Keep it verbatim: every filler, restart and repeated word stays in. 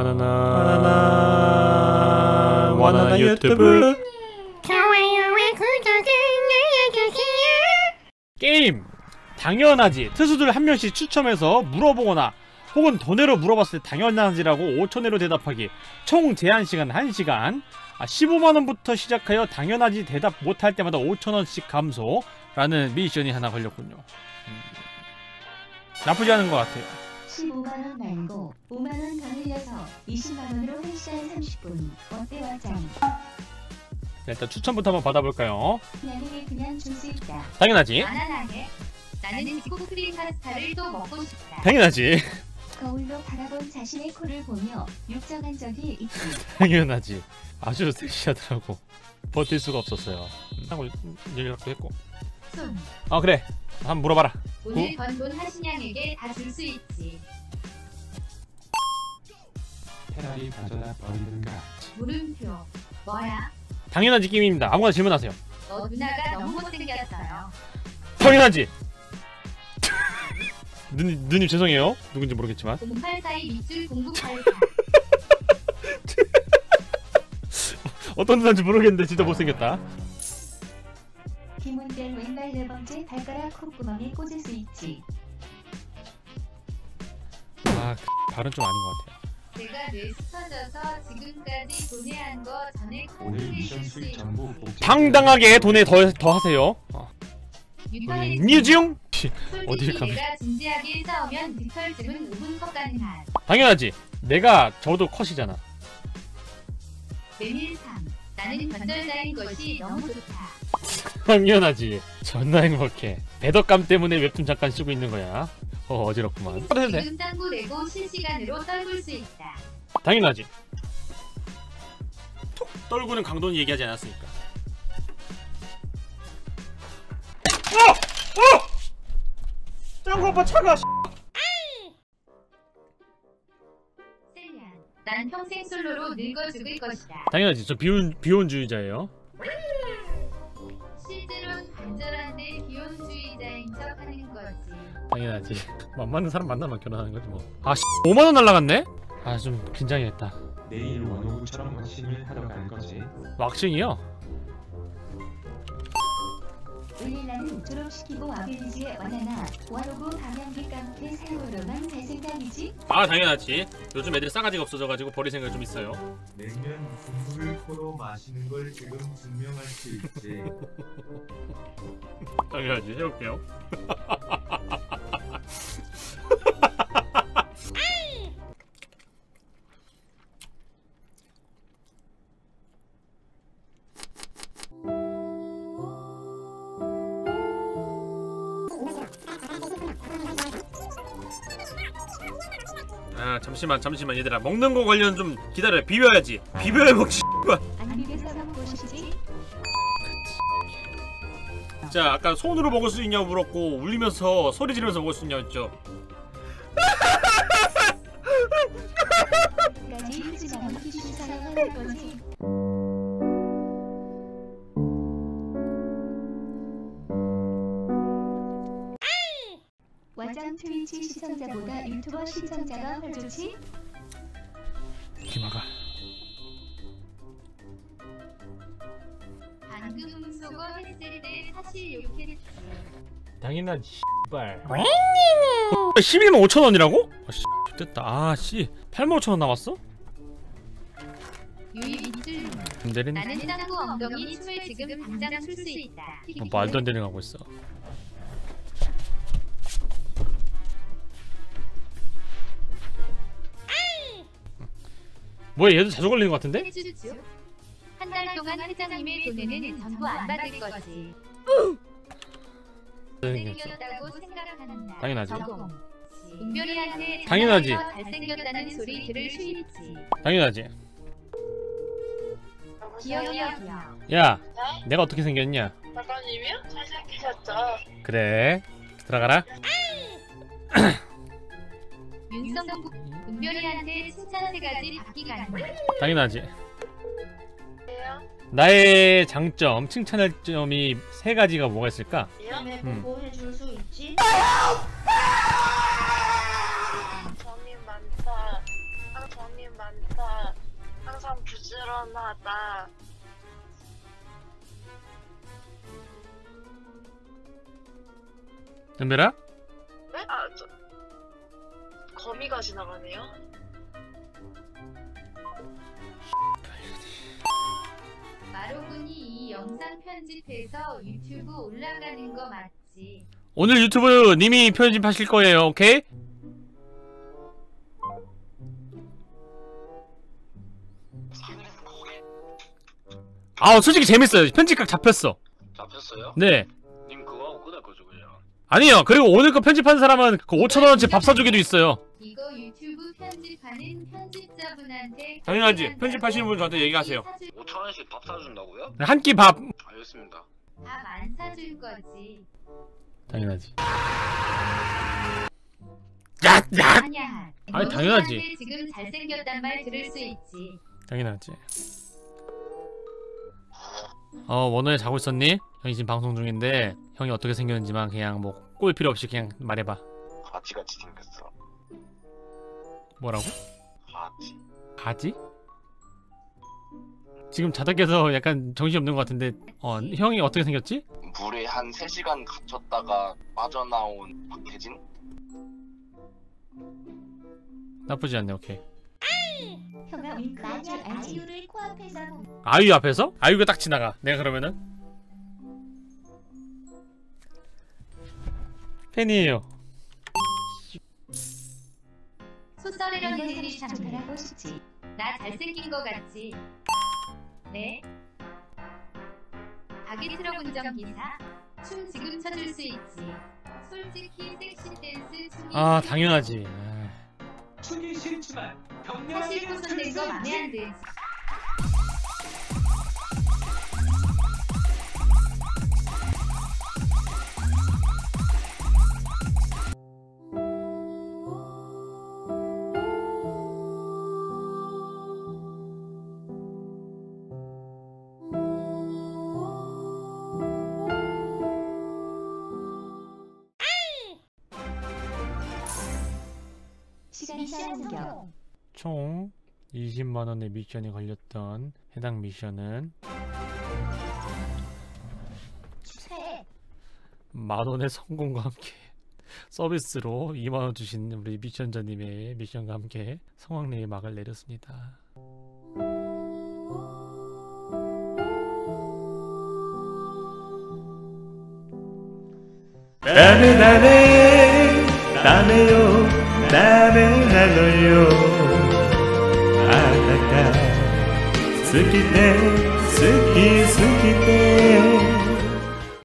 바나나 바나나 바나나 유튜브 좋아요와 구독을 눌러주세요. 게임 당연하지. 투수들 한 명씩 추첨해서 물어보거나 혹은 돈으로 물어봤을 때 당연하지라고 오천 회로 대답하기. 총 제한시간 한 시간. 아, 십오만 원부터 시작하여 당연하지 대답 못할 때마다 오천 원씩 감소라는 미션이 하나 걸렸군요. 음, 나쁘지 않은 것 같아요. 십오만 원 말고 오만 원 더 늘려서 이십만 원으로 한 시간 삼십 분. 어때 와짱? 자, 일단 추천부터 한번 받아볼까요? 그냥에 그냥 줄 수 있다. 당연하지. 바나나게 나는 지코크림 파스타를 또 먹고 싶다. 당연하지. 거울로 바라본 자신의 코를 보며 욕정한 적이 있지. 당연하지. 아주 섹시하더라고. 버틸 수가 없었어요. 하고 얘기도 했고. 손. 아 그래. 한번 물어봐라. 오늘 번 돈 하신양에게 다 줄 수 있지. 페라리 가져다 버리든가. 물음표. 뭐야? 당연하지 게임입니다. 아무거나 질문하세요. 너 누나가 너무 못생겼어요. 당연하지. 누님, 누님 죄송해요. 누군지 모르겠지만. 공팔사이 밑줄 공구팔사. 어떤 누나인지 모르겠는데 진짜 못생겼다. 김은별 왼발 네 번째 발가락 콧구멍에 꽂을 수 있지. 아 발은 좀 아닌 것 같아요. 제가 뇌 스쳐져서 지금까지 돈해한 거 전에 오늘 콩을 미션 쓸수 수익 있고. 전부 복제. 당당하게 돈에 더, 더 하세요. 어. 유타리 뮤지용? 어딜 솔직히 가면 내가 진지하게 싸우면 뒷털집은 오 분 컷 가능한. 당연하지. 내가 저도 컷이잖아. 메밀삼. 나는 건전자인 것이 너무 좋다. 당연하지. 존나 행복해. 배덕감 때문에 웹툰 잠깐 쓰고 있는 거야. 어 어지럽구만. 해도 돼. 지금 짱구 내고 실시간으로 떨굴 수 있다. 당연하지. 톡 떨구는 강도는 얘기하지 않았으니까. 어! 어! 짱구 오빠 차가. 셀리안. 난 평생 솔로로 늙어 죽을 것이다. 당연하지. 저 비혼 비혼주의자예요. 실제로는 간절한데 비혼주의자인 척하는 거지. 당연하지. 만만한 사람 만나면 결혼하는 거지 뭐. 아 씨, 오만 원 날라갔네? 아 좀 긴장했다. 내일 원호구처럼 왁싱을 하러 갈 거지. 왁싱이요? 울릴라는 졸업시키고 아벨리지에 와나나 와로고 감염기 깡패 살고로만 잘 생각이지? 아 당연하지. 요즘 애들이 싸가지가 없어져가지고 버릴 생각이 좀 있어요. 냉면 국물을 코로 마시는 걸 지금 증명할 수 있지. 당연하지. 해볼게요. 아 잠시만 잠시만 얘들아 먹는 거 관련 좀 기다려. 비벼야지. 비벼야 먹지. 안 비벼서 먹고싶지? 자 아까 손으로 먹을 수 있냐고 물었고 울리면서 소리 지르면서 먹을 수 있냐고 했죠. 까지 흐지 않은 기준 사랑하는 거지. 와짱 트위치 시청자보다 유튜버 시청자가 훨 좋지? 기마가 방금 속어 했을 때 사실 욕했지. 당연하지. 씨발. 십일만 오천 원이라고? 아 씨. 됐다. 아 씨. 팔만 오천 원 나왔어? 유이 밑줄. 내린. 나는 짱구 엉덩이 춤을 지금 당장 출 수 있다. 어, 말도 안 되는 거 하고 있어. 뭐야 얘도 자주 걸리는 거 같은데? 해주죠. 한 달 동안 회장님의 돈에는 전부 안 받을 거지. 잘생겼다고 생각한다. 당연하지. 은별이한테 당연하지. 잘생겼다는 소리 들을 수 있지. 당연하지. 기억이야 기억. 야 내가 어떻게 생겼냐? 작가님이요? 잘생기셨죠? 그래 들어가라. 윤성국 은별이한테 칭찬 세 가지 받기 가능. 당연하지. 왜요? 나의 장점 칭찬할 점이 세 가지가 뭐가 있을까? 다음에 음. 뭐 해줄 수 있지? 정이 많다. 아, 정이 많다. 참 부지런하다. 은별아? 네? 아, 저 거미가 지나가네요. 마로군이 이 영상 편집해서 유튜브 올라가는 거 맞지? 오늘 유튜브 님이 편집하실 거예요. 오케이? 아 솔직히 재밌어요. 편집각 잡혔어. 잡혔어요? 네. 님 그거 하고 끝날 거죠 그냥. 아니요. 그리고 오늘 거 편집한 사람은 그 오천원어치 밥 사주기도 있어요. 이거 유튜브 편집하는 편집자분한테 당연하지. 편집하시는 분 저한테 얘기하세요. 오천 원씩 밥 사준다고요? 한 끼 밥. 알겠습니다. 밥 안 사줄 거지. 당연하지. 야, 야. 아니야. 아니, 당연하지. 지금 잘생겼단 말 들을 수 있지. 당연하지. 어 원호에 자고 있었니? 형이 지금 방송 중인데 형이 어떻게 생겼는지만 그냥 뭐 꼴 필요 없이 그냥 말해봐. 가지같이 생겼어. 뭐라고? 가지. 가지? 지금 자다 깨서 약간 정신이 없는 것 같은데 어 형이 어떻게 생겼지? 물에 한 세 시간 갇혔다가 빠져나온 박혜진? 나쁘지 않네. 오케이. 형아 윙크하지 아이유를 코앞에서 보면 아이유 앞에서? 아이유가 딱 지나가. 내가 그러면은 팬이에요. 소설이런 애들이 참 전달하고 싶지. 나 잘생긴 거 같지? 네. 가게 트럭 운전기사? 춤 지금 춰줄 수 있지. 솔직히 섹시 댄스 춤이 아 당연하지. 춤이 싫지만 사실 병렬하게 구성된 거 맘에 안 들지. 시간이 쌓여 총 이십만원의 미션이 걸렸던 해당 미션은 새 만원의 성공과 함께 서비스로 이만원 주신 우리 미션자님의 미션과 함께 성황리에 막을 내렸습니다. ダメダメダメよダメなのよあなた好きで好き好きで